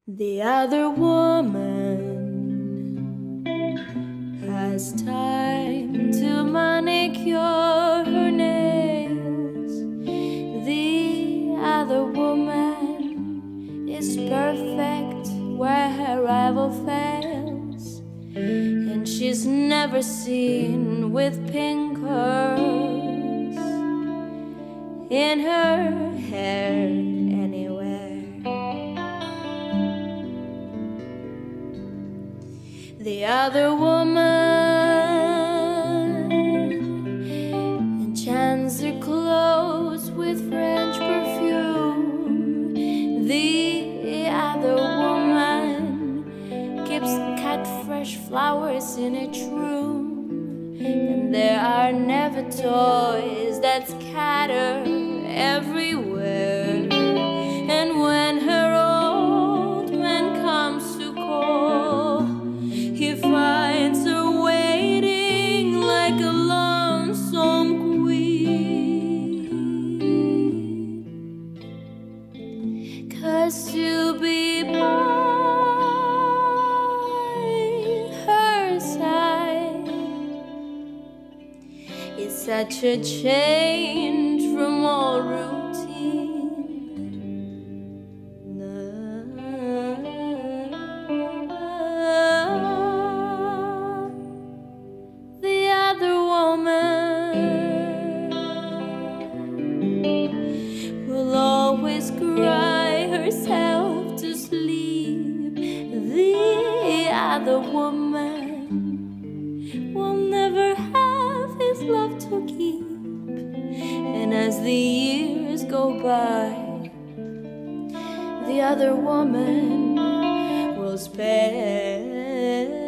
The other woman has time to manicure her nails. The other woman is perfect where her rival fails, and she's never seen with pink curls in her hair anywhere. The other woman enchants her clothes with French perfume. The other woman keeps cut fresh flowers in each room, and there are never toys that scatter everywhere. And when her old man comes to call, he finds her waiting like a lonesome queen. 'Cause to be by her side is such a change from all routine. The other woman will always cry herself to sleep. The other woman will never have his love to keep. And as the years go by, the other woman will spend